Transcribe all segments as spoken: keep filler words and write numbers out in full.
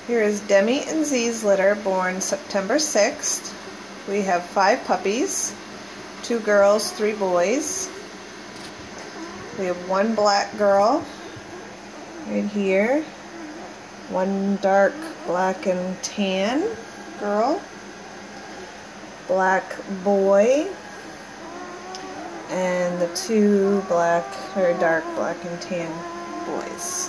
Here is Demi and Z's litter, born September sixth. We have five puppies, two girls, three boys. We have one black girl right here, one dark black and tan girl, black boy, and the two black, very dark black and tan boys.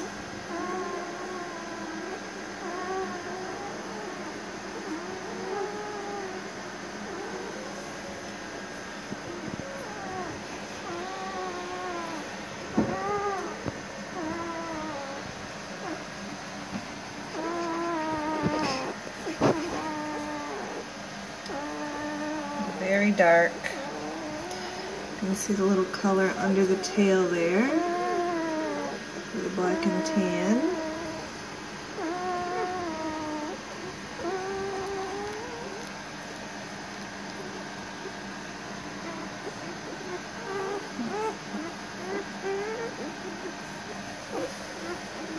Very dark. You can see the little color under the tail there, the black and tan.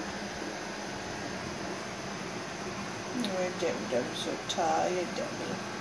Oh, Demi, I'm so tired, Demi.